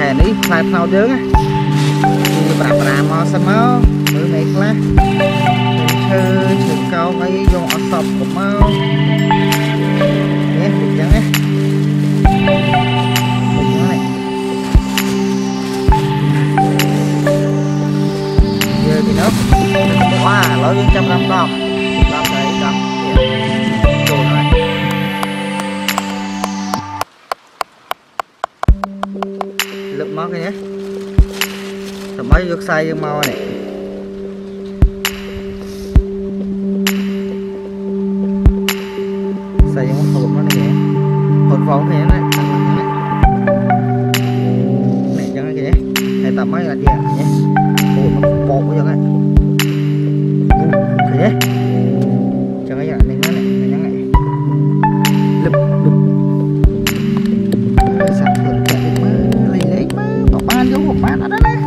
này ní phải phao dướng á thì bà mò xem máu bữa này lá chơi chơi cao mấy dùng ở sọp của máu nhé được chẳng á giờ thì nó quá lỗi 100 đồng làm đấy cầm đồ này lực máu cái nhé thầm mấy được sai dương màu này sai dương hộp nó này hộp vòng cái này này chẳng cái nhé này tầm mấy là gì nhé hộp nó bột cho cái nhé chẳng cái này nó này nhắn này lực sạch được cái lấy bỏ ban vô một ban ở đó đấy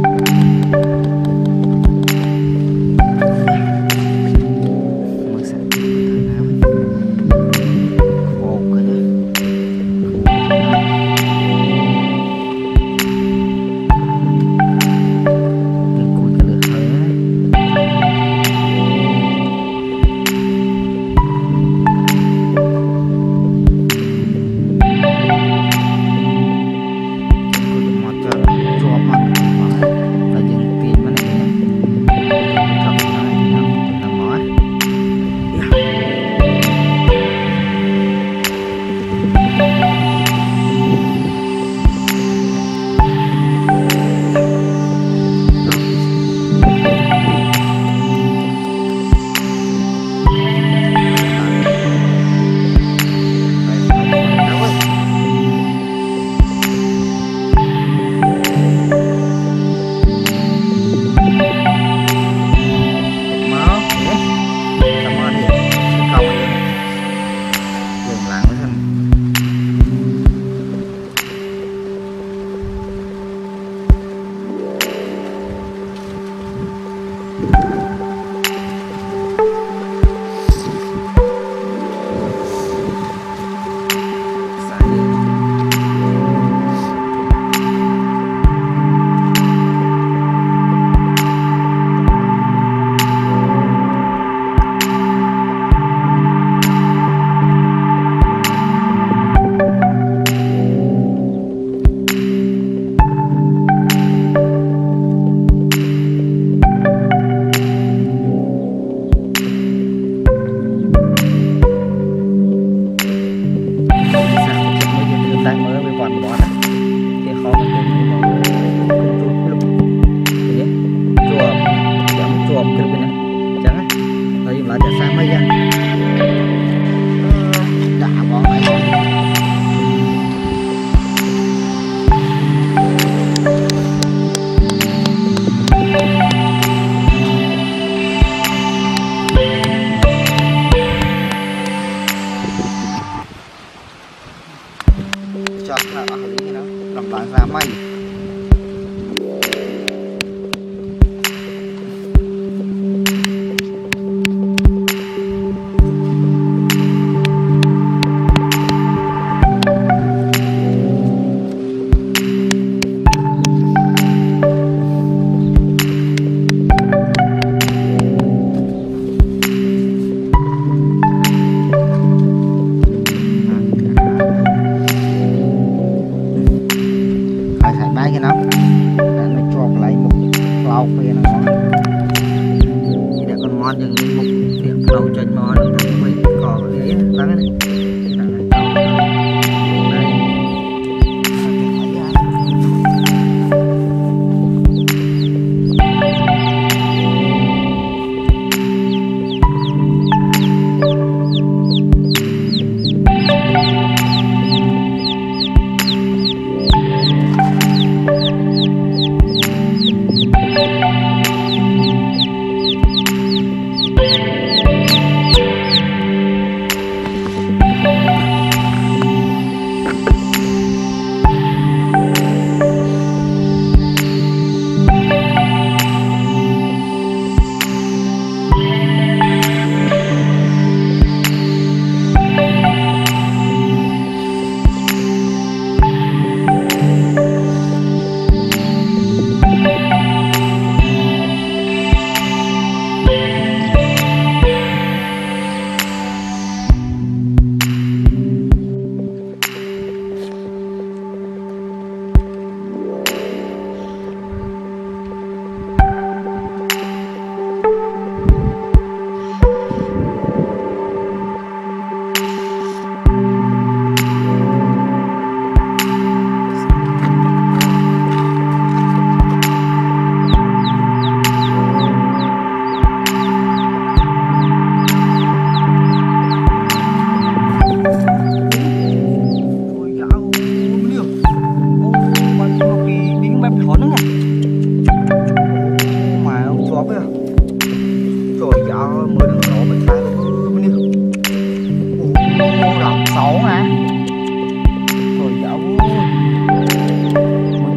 cho là ở lý nó làm bạn ra may cái nó để nó chọc lại một lau phê nó ngon chỉ để con ngon nhưng một việc lâu trên món nó bị cò đấy lắng đấy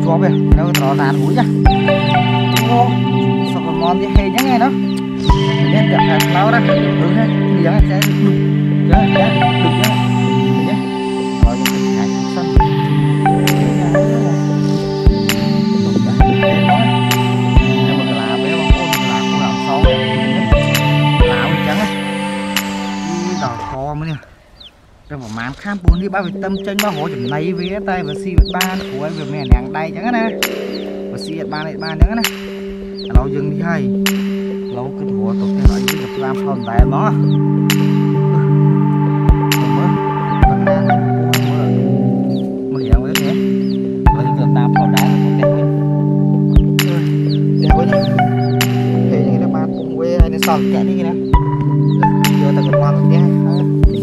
chó về đâu trò tàn húi nhá ô sao còn ngon thì hay nhá nghe đó nên gặp hạt lâu đó ừ ha bây giờ sẽ đục nhá đục nhá nhá rồi mình hạt xanh rồi mà mám khám bốn đi bao việc tâm tranh bao hổ chấm này với tay và xì vật ban của anh về mẹ nàng đây chẳng nè và xì vật ban này ban chẳng nè lâu dừng đi hay lâu cái thua tục theo dõi cái gặp làm phòng tại nó mà hiểu đấy nhé rồi gặp làm phòng đại là đẹp quá nhé thế như nó ban cũng quê hay nó sòng kẹt đi nè giờ ta còn ngon cái